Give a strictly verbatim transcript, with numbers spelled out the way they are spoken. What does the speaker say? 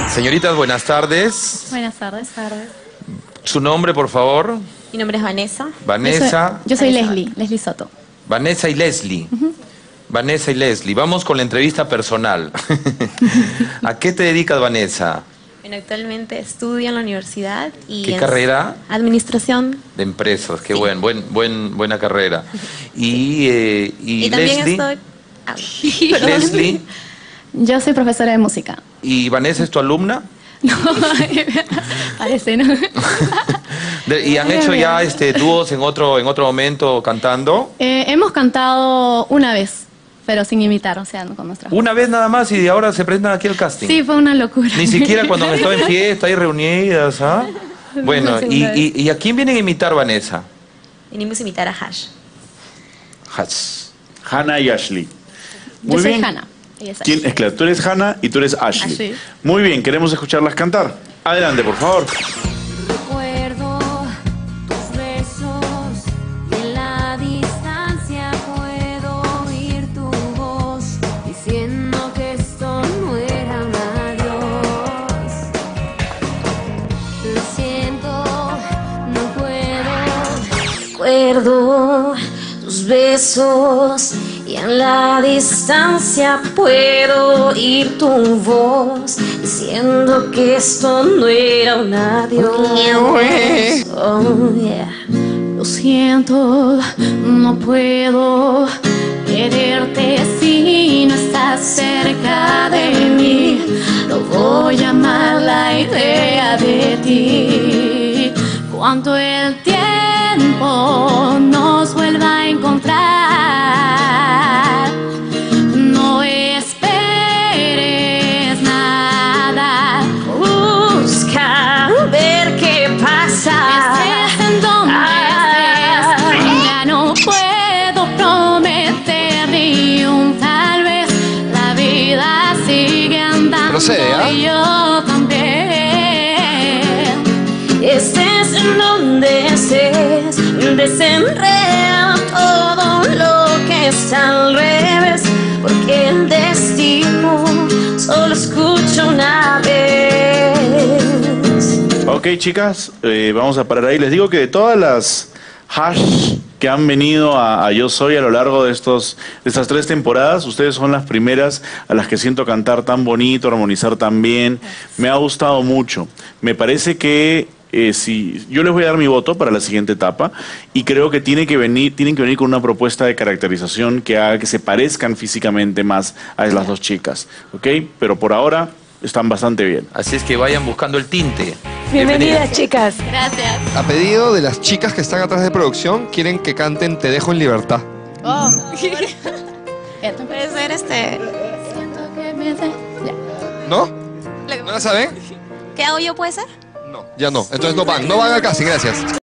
Señoritas, buenas tardes. Buenas tardes. tardes. Su nombre, por favor. Mi nombre es Vanessa. Vanessa. Yo soy, yo soy Vanessa. Leslie, Leslie Soto. Vanessa y Leslie. Uh-huh. Vanessa y Leslie. Vamos con la entrevista personal. ¿A qué te dedicas, Vanessa? Bueno, actualmente estudio en la universidad. Y ¿Qué carrera? Administración. De empresas. Qué Sí. buen, buen, buen, buena carrera. Y, eh, y, Y también Leslie. estoy... Ah, Leslie. Yo soy profesora de música. ¿Y Vanessa es tu alumna? No, parece, ¿no? De, ¿Y han hecho ya este, dúos en otro, en otro momento cantando? Eh, hemos cantado una vez, pero sin imitar, o sea, no con nuestras Una vez nada más y ahora se presentan aquí al casting. Sí, fue una locura. Ni siquiera cuando han estado en fiesta, ahí reunidas, ¿ah? Bueno, y, y, ¿y a quién vienen a imitar, Vanessa? Venimos a imitar a Hash. Hash. Hannah y Ashley. Muy Yo soy bien. Hannah. Ella es ¿Quién? Ashley. Es claro, tú eres Hannah y tú eres Ashley. Ashley. Muy bien, queremos escucharlas cantar. Adelante, por favor. Recuerdo tus besos y en la distancia puedo oír tu voz diciendo que esto no era un adiós. Lo siento, no puedo. Recuerdo tus besos y en la distancia puedo oír tu voz diciendo que esto no era un adiós. Oh, yeah. Lo siento, no puedo quererte si no estás cerca de mí. No voy a amar la idea de ti. Cuando el tiempo nos vuelva a encontrar, no esperes nada. Busca ver qué pasa. Estés en donde Ah. estés, ya no puedo prometer ni un tal vez. La vida sigue andando. Procede, ¿ah? Y yo también. Estés en donde estés, desenreda todo lo que está al revés, porque el destino solo escucha una vez. Ok, chicas, eh, vamos a parar ahí. Les digo que de todas las Hash que han venido a, a Yo Soy a lo largo de, estos, de estas tres temporadas, ustedes son las primeras a las que siento cantar tan bonito, armonizar tan bien. Me ha gustado mucho. Me parece que eh, si yo les voy a dar mi voto para la siguiente etapa y creo que tiene que venir, tienen que venir con una propuesta de caracterización que haga que se parezcan físicamente más a las dos chicas, ¿ok? Pero por ahora están bastante bien. Así es que vayan buscando el tinte. Bienvenidas, chicas. Gracias. A pedido de las chicas que están atrás de producción, quieren que canten Te dejo en libertad. Oh. Esto Puede ser este... siento que me de- ya. ¿No? ¿No la saben? ¿Qué hago yo, puede ser? No, ya no. Entonces no van. No van al casting, gracias.